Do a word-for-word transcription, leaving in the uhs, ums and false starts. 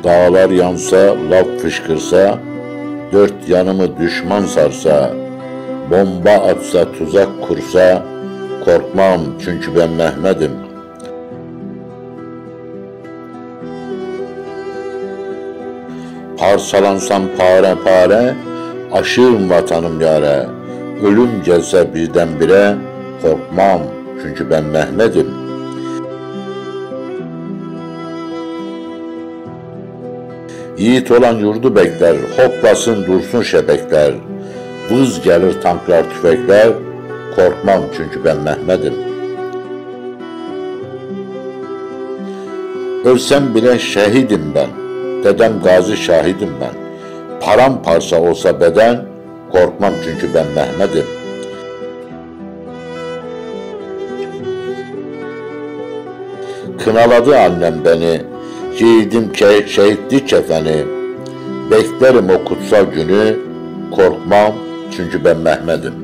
Dağlar yansa, lav fışkırsa, dört yanımı düşman sarsa, bomba atsa, tuzak kursa, korkmam çünkü ben Mehmet'im. Parsalansam pare pare, aşığım vatanım yâre. Ölüm gelse birdenbire, korkmam çünkü ben Mehmet'im. Yiğit olan yurdu bekler, hoplasın dursun şebekler. Vız gelir tanklar tüfekler, korkmam çünkü ben Mehmet'im. Ölsem bile şehidim ben, dedem gazi şahidim ben. Paramparça olsa beden, korkmam çünkü ben Mehmet'im. Kınaladı annem beni, giydim ke şehitlik kefeni. Beklerim o kutsal günü, korkmam çünkü ben Mehmet'im.